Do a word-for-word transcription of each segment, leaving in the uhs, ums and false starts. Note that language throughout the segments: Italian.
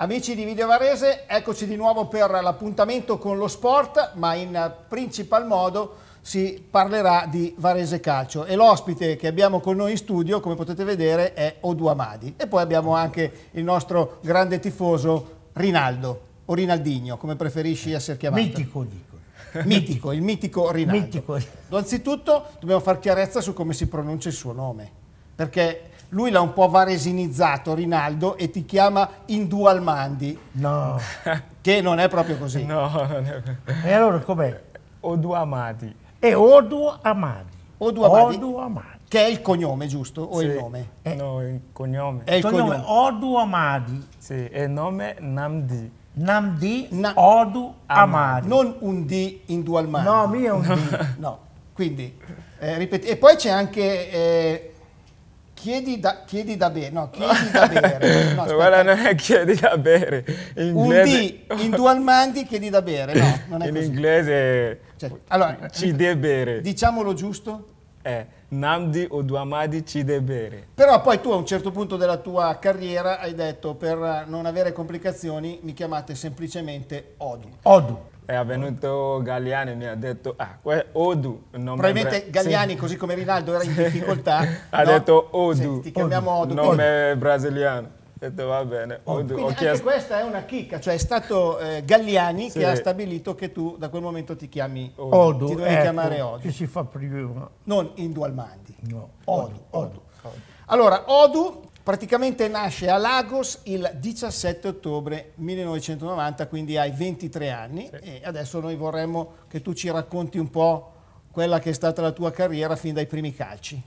Amici di Video Varese, eccoci di nuovo per l'appuntamento con lo sport, ma in principal modo si parlerà di Varese Calcio e l'ospite che abbiamo con noi in studio, come potete vedere, è Odù Amadi. E poi abbiamo anche il nostro grande tifoso Rinaldo, o Rinaldinho, come preferisci essere chiamato. Mitico, dico. Mitico, il mitico Rinaldo. Mitico. Anzitutto dobbiamo far chiarezza su come si pronuncia il suo nome, perché lui l'ha un po' varesinizzato, Rinaldo, e ti chiama Indù Almandi. No. Che non è proprio così. No, non è vero. E allora com'è? Odù Amadi. È Odù Amadi. Odù Amadi, Odù Amadi. che è il cognome, giusto? O Sì. il nome? Eh. No, il cognome. È il Cognome cognome. Odù Amadi. Sì, e il nome Namdi. Namdi Na- Odù Amadi. Non un D Indù Almandi. No, mio è un D. No. Quindi, eh, ripeti. E poi c'è anche... Eh, Chiedi da, chiedi da bere, no, chiedi da bere. No, Guarda, non è chiedi da bere. In un inglese, D in due almandi chiedi da bere, no, non è in così. inglese Cioè, allora, ci deve bere. diciamolo giusto, È Namdi Odù Amadi ci deve bere. però poi tu a un certo punto della tua carriera hai detto per non avere complicazioni mi chiamate semplicemente Odù. Odù. È venuto Galliani e mi ha detto, ah, que- Odù. il nome Probabilmente bra- Galliani, sì. così come Rinaldo, era in difficoltà. Ha no? detto Odù. Sì, ti chiamiamo Odù. Nome brasiliano. Ho detto, va bene, Odù. Quindi Ho anche chiesto... questa è una chicca, cioè è stato eh, Galliani Sì. che ha stabilito che tu da quel momento ti chiami Odù. Odù. Ti dovevi ecco, chiamare Odù. Che si fa prima. non Indù Almandi. No. Odù, Odù. Allora, Odù praticamente nasce a Lagos il diciassette ottobre millenovecentonovanta, quindi hai ventitré anni, Sì. e adesso noi vorremmo che tu ci racconti un po' quella che è stata la tua carriera fin dai primi calci.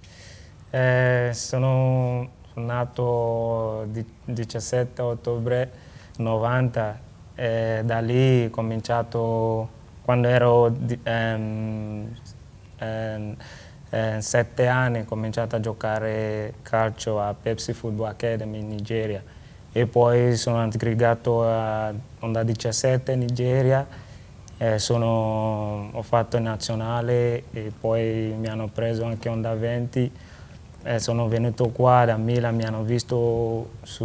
Eh, sono nato il diciassette ottobre novanta e da lì ho cominciato quando ero di, ehm, ehm, eh, sette anni, ho cominciato a giocare calcio a Pepsi Football Academy in Nigeria e poi sono aggregato a Onda diciassette in Nigeria. Eh, sono, ho fatto il nazionale e poi mi hanno preso anche Onda venti. Eh, sono venuto qua da Milan, mi hanno visto su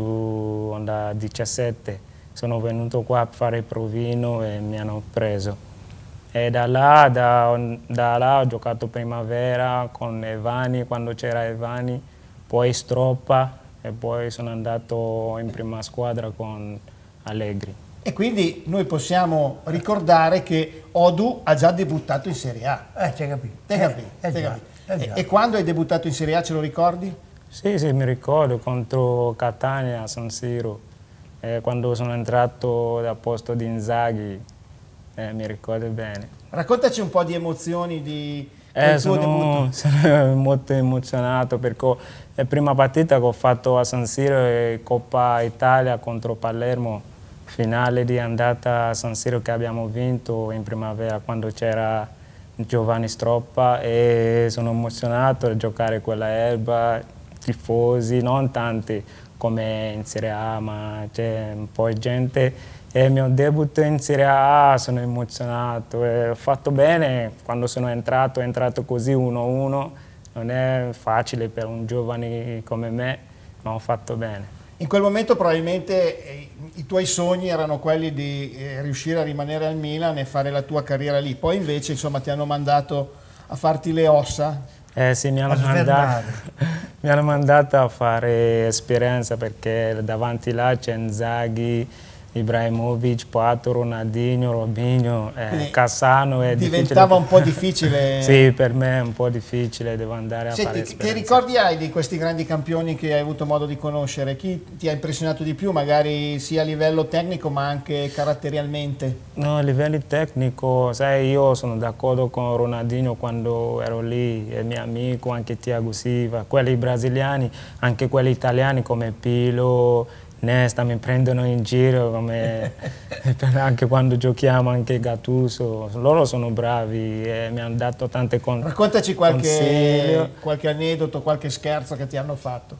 Onda diciassette, sono venuto qua a fare il provino e mi hanno preso. E da là, da, da là ho giocato primavera con Evani, quando c'era Evani, poi Stroppa e poi sono andato in prima squadra con Allegri. E quindi noi possiamo ricordare che Odù ha già debuttato in Serie A. Eh, c'hai capito. Te capi? Eh, eh, Te già, capi? eh, E, già. e quando hai debuttato in Serie A, ce lo ricordi? Sì, sì, mi ricordo, contro Catania a San Siro, eh, quando sono entrato dal posto di Inzaghi, eh, mi ricordo bene. Raccontaci un po' di emozioni di Eh, del tuo sono, debutto. sono molto emozionato perché la prima partita che ho fatto a San Siro è Coppa Italia contro Palermo, finale di andata a San Siro che abbiamo vinto in primavera quando c'era Giovanni Stroppa e sono emozionato a giocare quella erba, tifosi, non tanti come in Serie A, ma c'è un po' di gente. E il mio debutto in Serie A sono emozionato, e ho fatto bene quando sono entrato, è entrato così uno a uno, non è facile per un giovane come me, ma ho fatto bene. In quel momento probabilmente eh, i tuoi sogni erano quelli di eh, riuscire a rimanere al Milan e fare la tua carriera lì, poi invece insomma ti hanno mandato a farti le ossa. Eh sì, mi hanno, A svernare. mandato, mi hanno mandato a fare esperienza perché davanti là c'è Inzaghi, Ibrahimovic, Pato, Ronaldinho, Robinho, eh, Cassano. È Diventava difficile. un po' difficile. Sì, per me è un po' difficile, devo andare a fare Senti, che esperienza. ricordi hai di questi grandi campioni che hai avuto modo di conoscere? Chi ti ha impressionato di più, magari sia a livello tecnico ma anche caratterialmente? No, a livello tecnico, sai, io sono d'accordo con Ronaldinho quando ero lì, è mio amico, anche Thiago Silva, quelli brasiliani, anche quelli italiani come Pilo, Nesta, mi prendono in giro, come anche quando giochiamo, anche Gattuso, loro sono bravi e mi hanno dato tante con Raccontaci qualche, consiglio. qualche aneddoto, qualche scherzo che ti hanno fatto.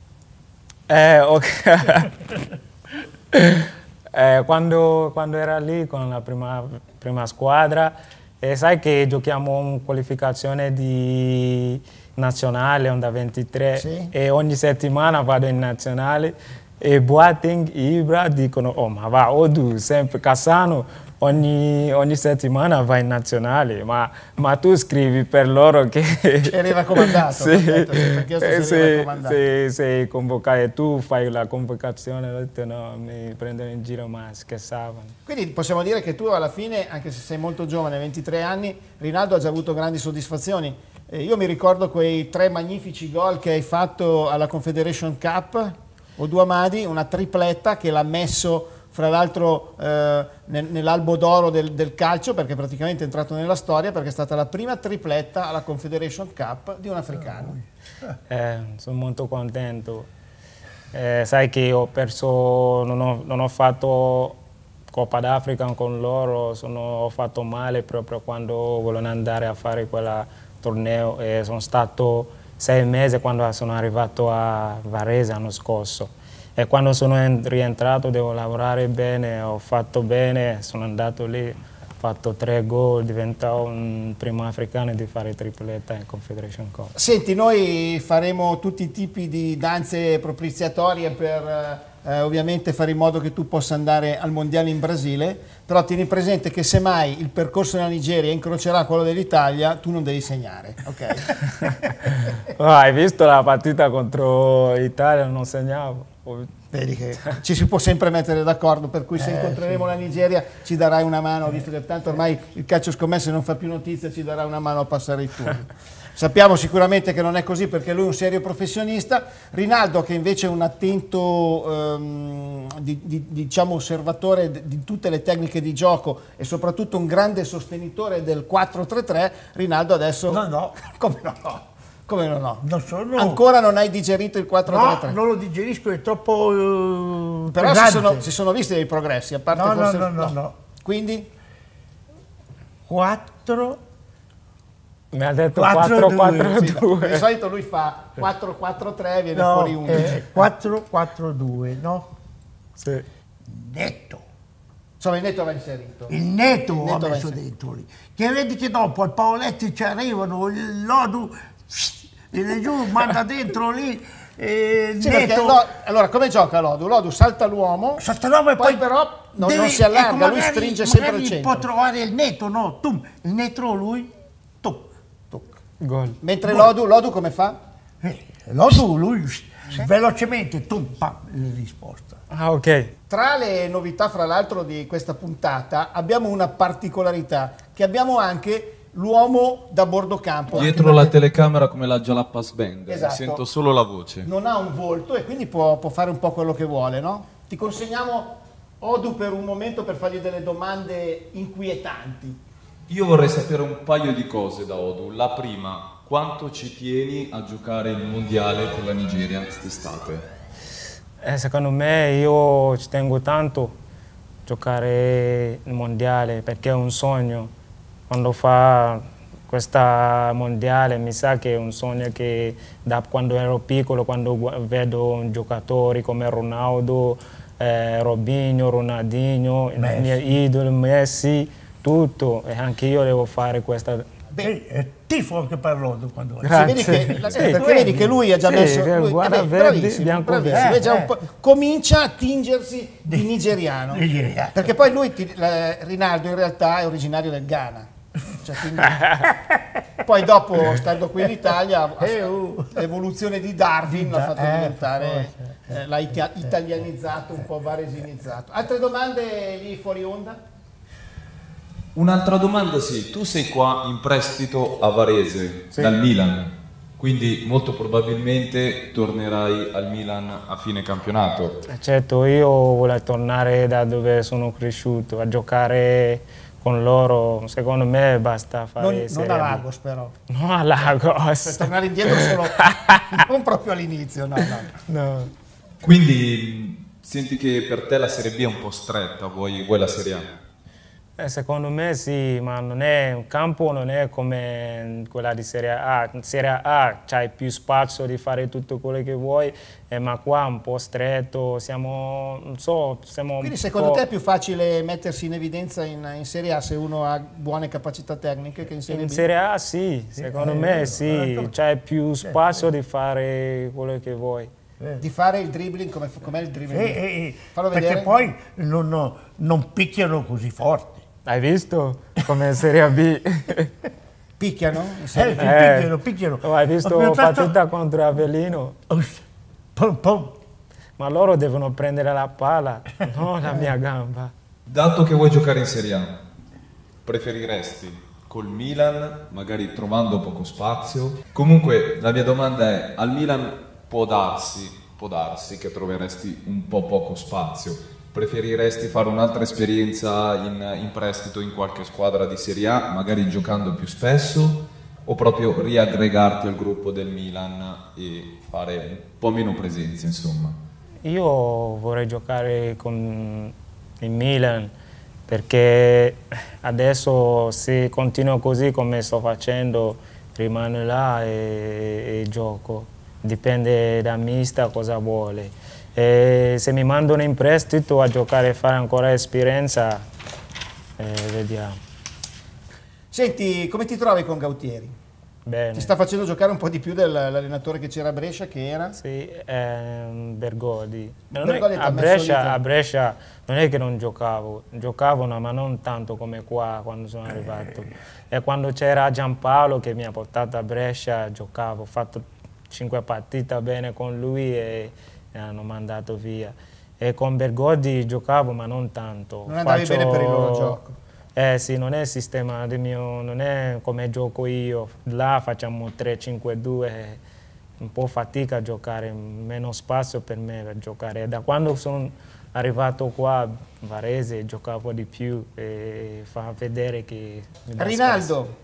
Eh, ok. eh, quando, quando era lì con la prima, prima squadra, eh, sai che giochiamo in qualificazione di nazionale, onda ventitré, Sì. e ogni settimana vado in nazionale e Boateng, Ibra dicono, oh ma va, Odu, sempre Cassano, ogni, ogni settimana va in nazionale, ma, ma tu scrivi per loro che... Eri raccomandato, sì, detto, se sì, raccomandato. sì, sei convocato e tu fai la convocazione, ho detto no, mi prendono in giro, ma scherzavano. Quindi possiamo dire che tu alla fine, anche se sei molto giovane, ventitré anni, Rinaldo ha già avuto grandi soddisfazioni. Eh, io mi ricordo quei tre magnifici gol che hai fatto alla Confederation Cup, Odu Amadi, una tripletta che l'ha messo fra l'altro eh, nell'albo d'oro del, del calcio, perché praticamente è entrato nella storia, perché è stata la prima tripletta alla Confederation Cup di un africano. Eh, sono molto contento. Eh, sai che ho perso, non ho, non ho fatto Coppa d'Africa con loro, sono, ho fatto male proprio quando volevo andare a fare quel torneo e sono stato sei mesi quando sono arrivato a Varese l'anno scorso. E quando sono rientrato devo lavorare bene, ho fatto bene, sono andato lì, ho fatto tre gol, diventato un primo africano di fare tripletta in Confederation Cup. Senti, noi faremo tutti i tipi di danze propiziatorie per eh, ovviamente fare in modo che tu possa andare al mondiale in Brasile, però tieni presente che se mai il percorso della Nigeria incrocerà quello dell'Italia, tu non devi segnare, ok? Oh, hai visto la partita contro l'Italia, non segnavo. Vedi che ci si può sempre mettere d'accordo, per cui se Eh, incontreremo sì. la Nigeria ci darai una mano, visto che tanto ormai il calcio scommesse non fa più notizia, ci darà una mano a passare i turni. Sappiamo sicuramente che non è così perché lui è un serio professionista. Rinaldo, che invece è un attento ehm, di, di, diciamo osservatore di, di tutte le tecniche di gioco e soprattutto un grande sostenitore del quattro tre tre, Rinaldo adesso... No, no. Come no? Come no, no? Non sono... Ancora non hai digerito il quattro tre tre? No, non lo digerisco, è troppo eh, Però si pesante. sono, si sono visti dei progressi, a parte No, no, forse... no, no, no. Quindi? quattro... Mi ha detto quattro, quattro quattro Sì, no, due. di solito lui fa quattro quattro tre, viene No, fuori undici. eh, quattro quattro due, no? Sì. Netto. Insomma, il netto va inserito. Il netto Il ho netto va messo inserito. dentro lì. Che vedi che dopo al Paoletti ci arrivano, il Lodu viene giù, manda dentro lì, e il Sì, perché netto... no, allora, come gioca Lodu? Lodu salta l'uomo, Saltanova e poi, poi però non, devi- non si allarga, ecco, lui magari- stringe sempre al magari centro. può trovare il netto, no? Tum, il netto lui, tum. Gol. Mentre Lodu, Lodu come fa? Eh, Lodu, lui velocemente, tum, pam, la risposta. Ah, ok. Tra le novità, fra l'altro, di questa puntata abbiamo una particolarità, che abbiamo anche l'uomo da bordo campo. Dietro la telecamera come la Jalapas Band, Esatto. sento solo la voce. Non ha un volto e quindi può, può fare un po' quello che vuole, no? Ti consegniamo Odu per un momento per fargli delle domande inquietanti. Io vorrei sapere un paio di cose da Odu. La prima, quanto ci tieni a giocare il mondiale con la Nigeria quest'estate? Eh, secondo me io ci tengo tanto a giocare il mondiale perché è un sogno. Quando fa questa mondiale mi sa che è un sogno che da quando ero piccolo, quando gu- vedo giocatori come Ronaldo, eh, Robinho, Ronaldinho, i Messi. miei idoli, Messi, tutto. E anche io devo fare questa... Beh, è tifo anche per Lodu quando Si Grazie. vedi che, la- Sì. perché vedi che lui ha già Sì, messo che lui- guarda, eh beh, verde, bravissimo, bianco, bravissimo, verde. è già un Eh, po'- comincia a tingersi di nigeriano, Nigeriano. perché poi lui ti- eh, Rinaldo in realtà è originario del Ghana. Cioè, quindi- poi dopo, stando qui in Italia, Eh, uh. l'evoluzione di Darwin l'ha fatto Eh, diventare, forse. eh, l'ha ita- italianizzato, un po' varesinizzato. Altre domande lì fuori onda? Un'altra domanda, sì, tu sei qua in prestito a Varese dal Milan, quindi molto probabilmente tornerai al Milan a fine campionato. Certo, io voglio tornare da dove sono cresciuto, a giocare con loro. Secondo me basta fare Non, non Serie a B. Lagos però, No, a Lagos. per tornare indietro solo, non proprio all'inizio, no, no. No. Quindi mh, senti che per te la Serie B è un po' stretta, vuoi, vuoi la Serie A? Eh, secondo me sì, ma non è un campo, non è come quella di Serie A. In Serie A c'hai più spazio di fare tutto quello che vuoi, eh, ma qua è un po' stretto, siamo, non so, siamo Quindi un secondo po'... te è più facile mettersi in evidenza in, in Serie A se uno ha buone capacità tecniche che in Serie In B? Serie A sì, secondo eh, me eh, sì, eh, c'hai più spazio di fare quello che vuoi. Eh. di fare il dribbling come com'è il dribbling. Eh, eh, Fallo perché vedere. poi non, non- non picchiano così forte. Hai visto come Serie B? Picchiano? in Eh, Serie sì, B? picchiano, picchiano. Oh, hai visto Ma la piuttosto- partita contro Avellino? Pom, pom. Ma loro devono prendere la palla, non la mia gamba. Dato che vuoi giocare in Serie A, preferiresti col Milan, magari trovando poco spazio? Comunque la mia domanda è, al Milan può darsi, può darsi che troveresti un po' poco spazio. Preferiresti fare un'altra esperienza in, in prestito in qualche squadra di Serie A, magari giocando più spesso, o proprio riaggregarti al gruppo del Milan e fare un po' meno presenza, insomma? Io vorrei giocare con il Milan perché adesso se continuo così come sto facendo rimano là e, e gioco. Dipende da mister cosa vuole. E se mi mandano in prestito a giocare e fare ancora esperienza, eh, vediamo. Senti, come ti trovi con Gautieri? Bene. Ti sta facendo giocare un po' di più dell'allenatore che c'era a Brescia, che era? Sì, ehm, Bergodi. Non Bergodi è, t'ha a, messo Brescia, lì, a Brescia non è che non giocavo, giocavo no, ma non tanto come qua quando sono arrivato. E quando c'era Giampaolo che mi ha portato a Brescia giocavo, ho fatto cinque partite bene con lui e mi hanno mandato via. E con Bergodi giocavo ma non tanto. Non andavi bene per il loro gioco. Eh sì, non è il sistema del mio, non è come gioco io. Là facciamo tre cinque due, un po' fatica a giocare, meno spazio per me per giocare. Da quando sono arrivato qua a Varese giocavo di più e fa vedere che mi dà Rinaldo,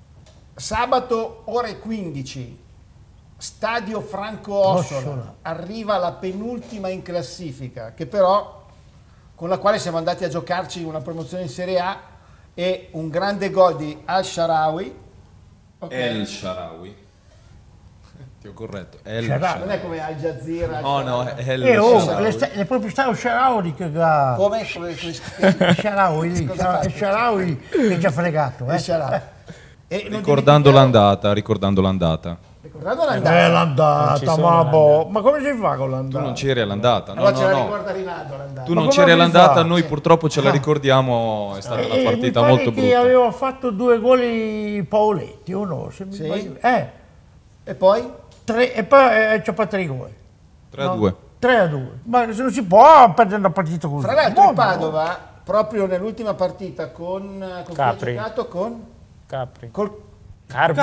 sabato ore quindici, Stadio Franco Ossola, Ossola. arriva la penultima in classifica, che però con la quale siamo andati a giocarci una promozione in Serie A e un grande gol di Al-Shaarawy. Ok. El Shaarawy. Ti ho corretto. El Shaarawy. Non è come Al Jazeera. No, no, è El E oh, Shaarawy. le sta- è proprio stato Sharawi che ha... Come? come, come Sharawi lì, Cosa fa? è Sharawi che ci ha fregato. Eh. Al-Shaarawy. E non Ricordando dimentichiamo- l'andata, ricordando l'andata. Ricordando Eh, l'andata. l'andata, Non ci sono ma, boh, l'andata. ma come si fa con Tu l'andata? non c'eri all'andata, no, Allora ce no, la no. ricorda Rinaldo l'andata. Tu Ma non come c'eri si all'andata, fa? noi purtroppo ce la ricordiamo, è stata Eh, una mi partita pare molto che brutta. aveva fatto due gol i Paoletti, o no? Se mi Sì? sbaglio. Eh, E poi? tre, e poi eh, c'ha fatto tre gol. tre a due. tre a due. Ma se non si può perdere una partita così. Fra l'altro Buono. il Padova, proprio nell'ultima partita con, con chi ha Capri. giocato con... Capri. Col, Carpi.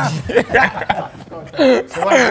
se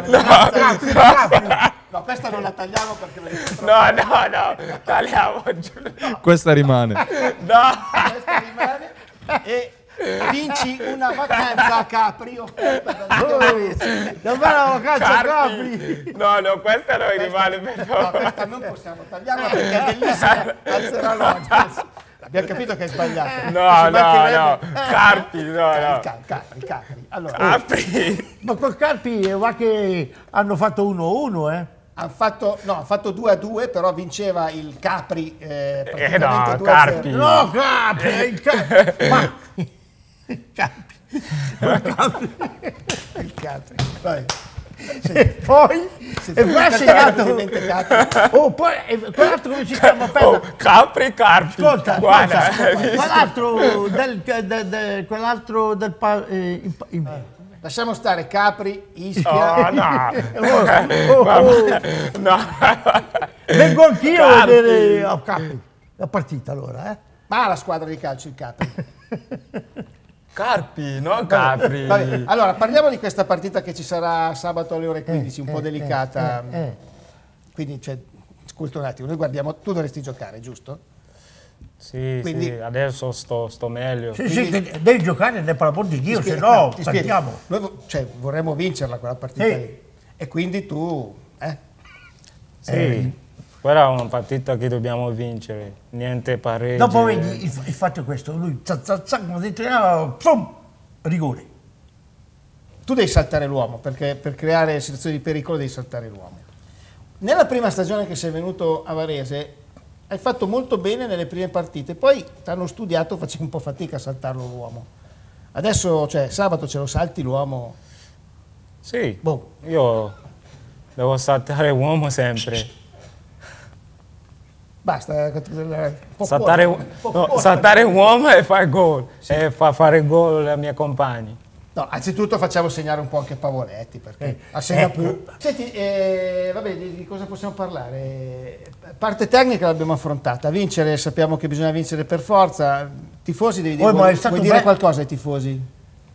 guarda, no, questa non la tagliamo perché lo dico troppo. No, no, no, tagliamo giù. Questa rimane. No. Questa rimane e vinci una vacanza a Capri offerta da Dove la vacanza a Capri? No, no, questa non rimane No, però. questa non possiamo tagliarla perché è bellissima, alzerà l'audience. Abbiamo capito che è sbagliato. No, Ci no, mancherebbe. no, Carpi, no, no. Capri, Capri, Capri. Allora, Capri. Ma col Carpi va che hanno fatto uno a uno, eh? hanno fatto, no, hanno fatto due a due, però vinceva il Capri eh, Eh praticamente no, due a zero. Carpi. No, Capri! il Capri. Ma... Capri. Il Capri. Vai. E poi... E poi ha Perché segnato... l'avete dimenticato? Oh, poi... e quell'altro come si chiama? Aspetta. Oh, Capri, Carpi. Ascolta, Guarda, ascolta, hai visto? quell'altro del, del, del, quell'altro del pa- eh, in- in- Lasciamo stare Capri, Ischia. Oh, no. Oh, oh, Guarda, no. vengo anch'io a Carpi. vedere a Capri la partita allora, eh? Ma la squadra di calcio, il Capri. Carpi, non Capri. Vabbè, allora, parliamo di questa partita che ci sarà sabato alle ore quindici, un Eh, po' eh, delicata. eh, eh. Quindi, cioè, ascolta un attimo, noi guardiamo, tu dovresti giocare, giusto? Sì, Quindi- sì, adesso sto, sto meglio. Sì, sì, de- devi giocare nel parabol di Dio, Ti se spiego, no ti spiego. perdiamo. Noi vo- cioè, vorremmo vincerla quella partita Sì. lì. E quindi tu... Eh? Sì, quella è una partita che dobbiamo vincere, niente pareggio. Dopo vedi, il, f- il fatto è questo, lui zac zac zac, come detto, ah, pum, rigore. Tu devi saltare l'uomo, perché per creare situazioni di pericolo devi saltare l'uomo. Nella prima stagione che sei venuto a Varese hai fatto molto bene nelle prime partite, poi ti hanno studiato, facevi un po' fatica a saltarlo l'uomo. Adesso, cioè, sabato ce lo salti l'uomo. Sì, Boh. io devo saltare uomo sempre. Basta. Saltare, no, saltare uomo e fare gol, sì. E fa fare gol ai miei compagni. No, anzitutto facciamo segnare un po' anche Pavoletti, perché eh, assegna ecco. più. Senti, eh, vabbè, di, di cosa possiamo parlare? Parte tecnica l'abbiamo affrontata, vincere, sappiamo che bisogna vincere per forza. Tifosi, devi dire, oh, vuoi, vuoi dire be- qualcosa ai tifosi?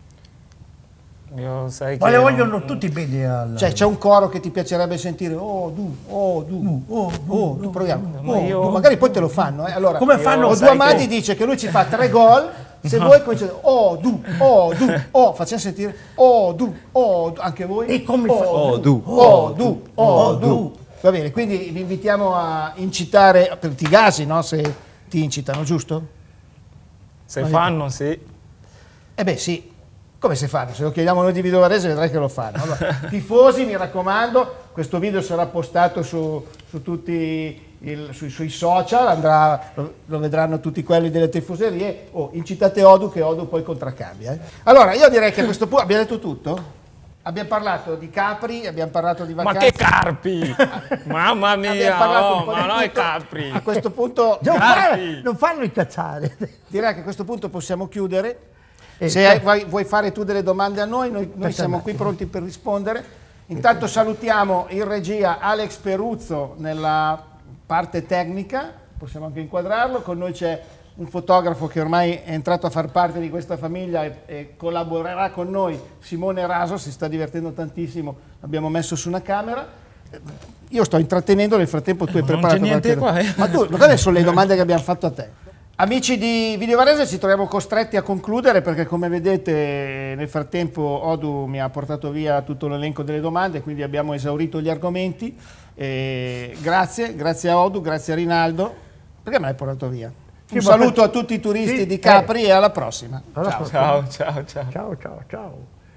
Io sai ma che le vogliono non... tutti bene alla... Cioè c'è un coro che ti piacerebbe sentire, oh du, oh du, oh, oh, du, proviamo, Ma oh, io- du. Magari poi te lo fanno, eh. Allora, Come fanno? Odu Sai Amadi che- dice che lui ci fa tre gol, se voi cominciate, oh du, oh du, oh, facciamo sentire, oh du, oh du, anche voi, E come fa- Oh, du. oh du, oh Oh, du. du. Va bene, quindi vi invitiamo a incitare, per ti gasi, no, se ti incitano, giusto? Se fanno, sì. Eh beh sì, come si fanno? Se lo chiediamo noi di Video Varese vedrai che lo fanno. Allora, tifosi, mi raccomando, questo video sarà postato su, su tutti il, sui, sui social, andrà, lo, lo vedranno tutti quelli delle tifoserie. Oh, incitate Odu che Odu poi contraccambia. Eh. Allora, io direi che a questo punto abbiamo detto tutto? Abbiamo parlato di Capri, abbiamo parlato di vacanze. Ma che carpi! Mamma Abbiamo mia, parlato un oh, po' ma di no, è tutto. Capri! A questo punto Non, Carpi. fare, non farlo incazzare. direi che a questo punto possiamo chiudere. Eh, Se hai- vuoi, vuoi fare tu delle domande a noi, noi, noi Aspetta siamo un qui attimo. pronti per rispondere. Intanto salutiamo in regia Alex Peruzzo nella parte tecnica, possiamo anche inquadrarlo. Con noi c'è un fotografo che ormai è entrato a far parte di questa famiglia e, e collaborerà con noi, Simone Raso, si sta divertendo tantissimo, l'abbiamo messo su una camera. Io sto intrattenendo, nel frattempo tu hai Ma non preparato c'è niente qualche- qua, eh. Ma tu, quali sono le domande che abbiamo fatto a te? Amici di Video Varese, ci troviamo costretti a concludere perché, come vedete, nel frattempo Odu mi ha portato via tutto l'elenco delle domande, quindi abbiamo esaurito gli argomenti. E grazie, grazie a Odu, grazie a Rinaldo. Perché me l'hai portato via? Un Sì, ma saluto per- a tutti i turisti Sì, di eh. Capri e alla prossima. Alla Ciao. prossima. Ciao, ciao, ciao. Ciao, ciao, ciao.